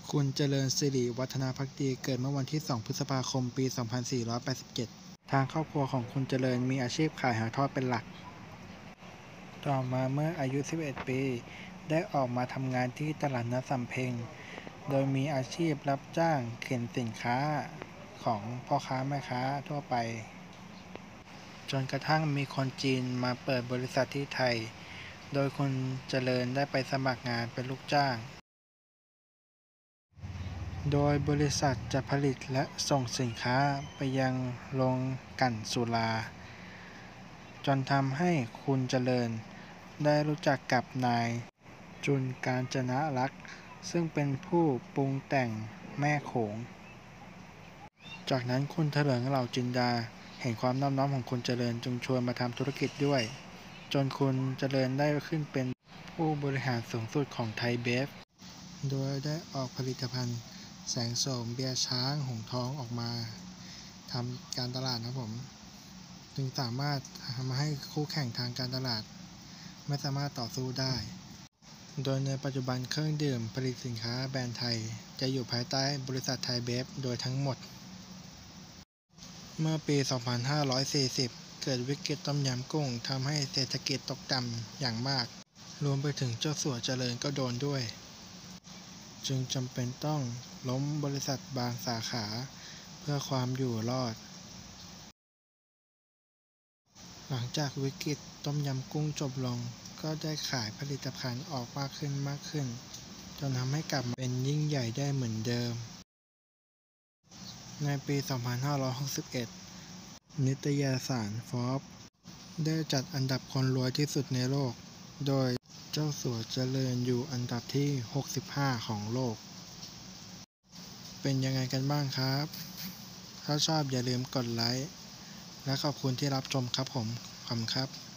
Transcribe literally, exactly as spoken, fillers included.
คุณเจริญสิริวัฒนาภักดีเกิดเมื่อวันที่สองพฤษภาคมปีสองพันสี่ร้อยแปดสิบเจ็ดทางครอบครัวของคุณเจริญมีอาชีพขายหอยทอดเป็นหลักต่อมาเมื่ออายุสิบเอ็ดปีได้ออกมาทำงานที่ตลาดนัดสำเพ็งโดยมีอาชีพรับจ้างเข็นสินค้าของพ่อค้าแม่ค้าทั่วไปจนกระทั่งมีคนจีนมาเปิดบริษัทที่ไทยโดยคุณเจริญได้ไปสมัครงานเป็นลูกจ้างโดยบริษัทจะผลิตและส่งสินค้าไปยังโรงกลั่นสุราจนทำให้คุณเจริญได้รู้จักกับนายจุลกาญจนลักษณ์ซึ่งเป็นผู้ปรุงแต่งแม่โขงจากนั้นคุณเถลิงเหล่าจินดาเห็นความนอบน้อมของคุณเจริญจึงชวนมาทำธุรกิจด้วยจนคุณเจริญได้ขึ้นเป็นผู้บริหารสูงสุดของไทยเบฟโดยได้ออกผลิตภัณฑ์แสงโสมเบียร์ช้างหงส์ทองออกมาทำการตลาดนะผมจึงสามารถทำให้คู่แข่งทางการตลาดไม่สามารถต่อสู้ได้โดยในปัจจุบันเครื่องดื่มผลิตสินค้าแบรนด์ไทยจะอยู่ภายใต้บริษัทไทยเบฟโดยทั้งหมดเมื่อปี สองพันห้าร้อยสี่สิบ เกิดวิกฤตต้มยำกุ้งทำให้เศรษฐกิจตกต่ำอย่างมากรวมไปถึงเจ้าสัวเจริญก็โดนด้วยจึงจำเป็นต้องล้มบริษัทบางสาขาเพื่อความอยู่รอดหลังจากวิกฤตต้มยำกุ้งจบลงก็ได้ขายผลิตภัณฑ์ออกมากขึ้นมากขึ้นจนทำให้กลับมาเป็นยิ่งใหญ่ได้เหมือนเดิมในปี สองพันห้าร้อยหกสิบเอ็ด นิตยสาร Forbes ได้จัดอันดับคนรวยที่สุดในโลกโดยเจ้าสัวเจริญอยู่อันดับที่ หกสิบห้า ของโลกเป็นยังไงกันบ้างครับถ้าชอบอย่าลืมกดไลค์และขอบคุณที่รับชมครับผมขอบคุณครับ